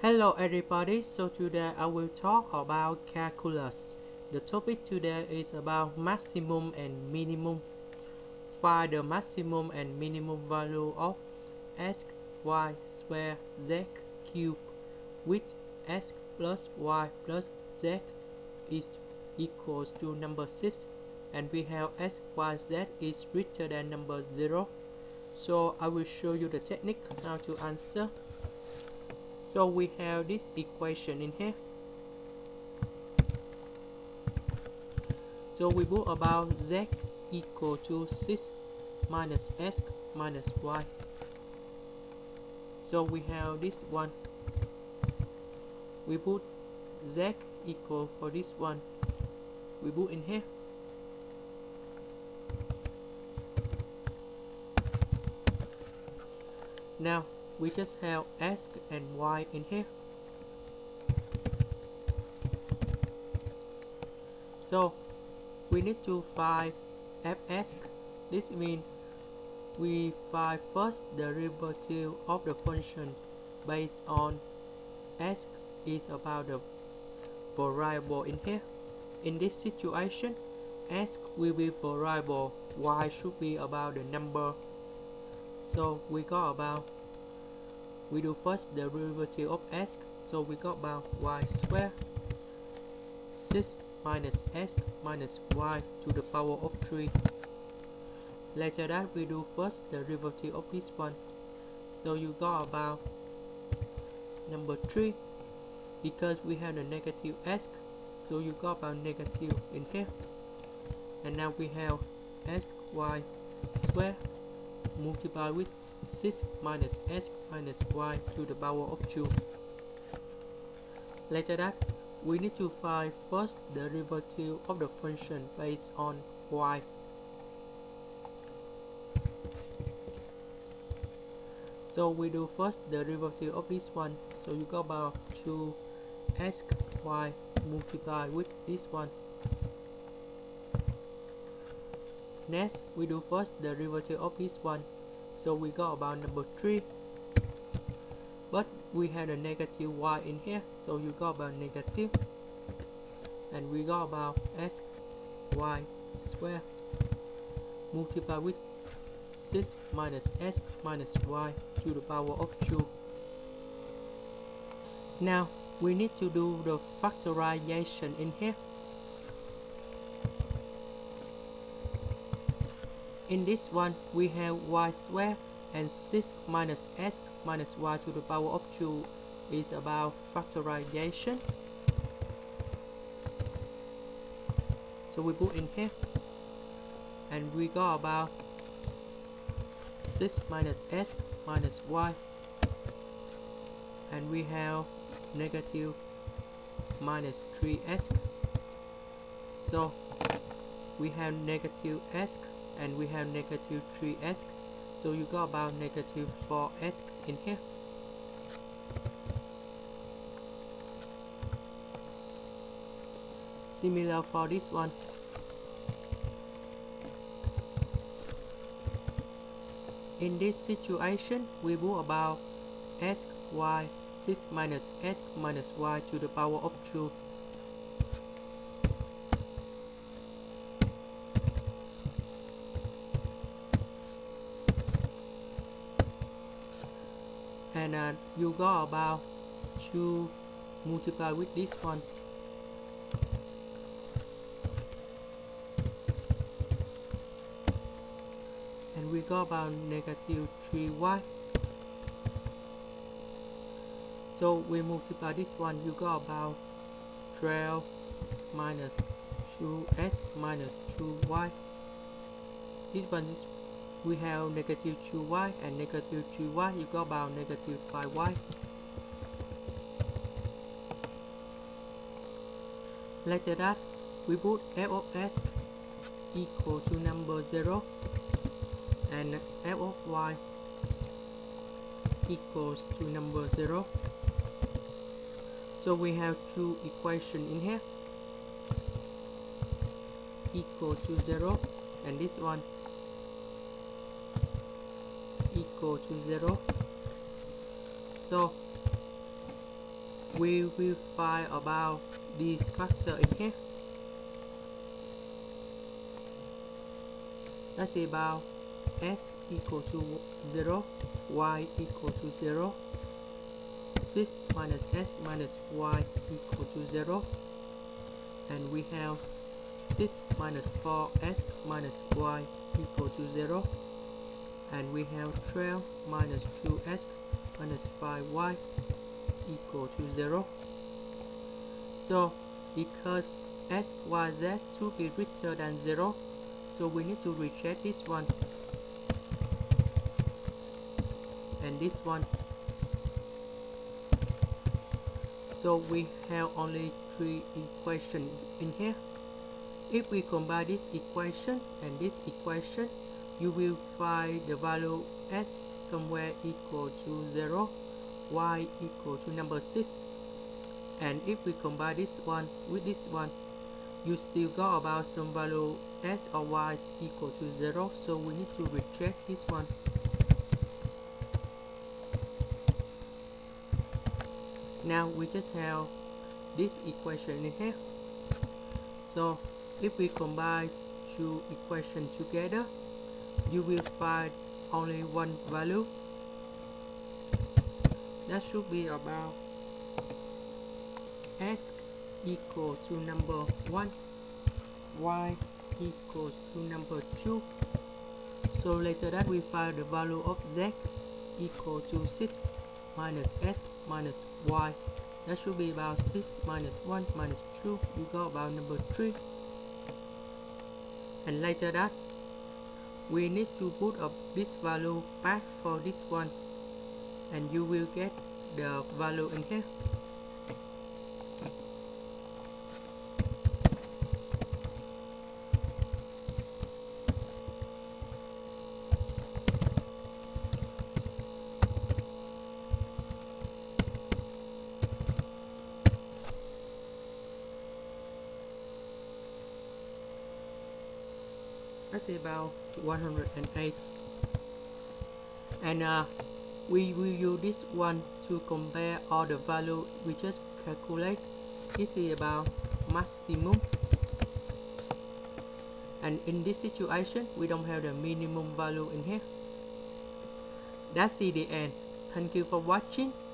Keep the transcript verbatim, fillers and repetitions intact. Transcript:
Hello everybody, so today I will talk about calculus. The topic today is about maximum and minimum. Find the maximum and minimum value of x, y squared, z cubed with x plus y plus z is equals to number six, and we have x, y, z is greater than number zero. So I will show you the technique how to answer. So we have this equation in here. So we put about z equal to six minus x minus y. So we have this one. We put z equal for this one. We put in here. Now we just have x and y in here. So we need to find fx. This means we find first the derivative of the function based on x is about the variable in here. In this situation, x will be variable, y should be about the number. So we got about we do first the derivative of x, so we got about y squared six minus x minus y to the power of three. Later that we do first the derivative of this one, so you got about number three. Because we have the negative x, so you got about negative in here. And now we have x y squared multiplied with six minus x minus y to the power of two. Later that we need to find first the derivative of the function based on y. So we do first the derivative of this one, so you got about two x y multiplied with this one. Next we do first the derivative of this one, so we got about number three, but we had a negative y in here, so you got about negative, and we got about x y squared multiplied with six minus x minus y to the power of two. Now we need to do the factorization in here. In this one we have y squared, and six minus x minus y to the power of two is about factorization. So we put in here, and we got about six minus x minus y, and we have negative minus three x. So we have negative x and we have negative three x, so you got about negative four x in here. Similar for this one. In this situation we put about x y six minus x minus y to the power of two. And uh, you got about two multiplied with this one. And we got about negative three y. So we multiply this one, you got about twelve minus two x minus two y. This one is we have negative two y and negative two y, you got about negative five y. Later that we put f of x equal to number zero and f of y equals to number zero. So we have two equations in here, equal to zero, and this one equal to zero. So we will find about this factor in here. That's about x equal to zero, y equal to zero, six minus s minus y equal to zero, and we have six minus four s minus y equal to zero, and we have twelve minus two s minus five y equal to zero. So because x, y, z should be greater than zero, so we need to reject this one and this one. So we have only three equations in here. If we combine this equation and this equation, you will find the value s somewhere equal to zero, y equal to number six, and if we combine this one with this one, you still got about some value s or y is equal to zero, so we need to reject this one. Now we just have this equation in here. So if we combine two equations together, you will find only one value. That should be about s equal to number one, y equals to number two. So later that we find the value of z equal to six minus s minus y. That should be about six minus one minus two. You got about number three. And later that we need to put up this value back for this one, and you will get the value in here. That's about one hundred eight, and uh, we will use this one to compare all the value we just calculate. This is about maximum, and in this situation we don't have the minimum value in here. That's the end. Thank you for watching.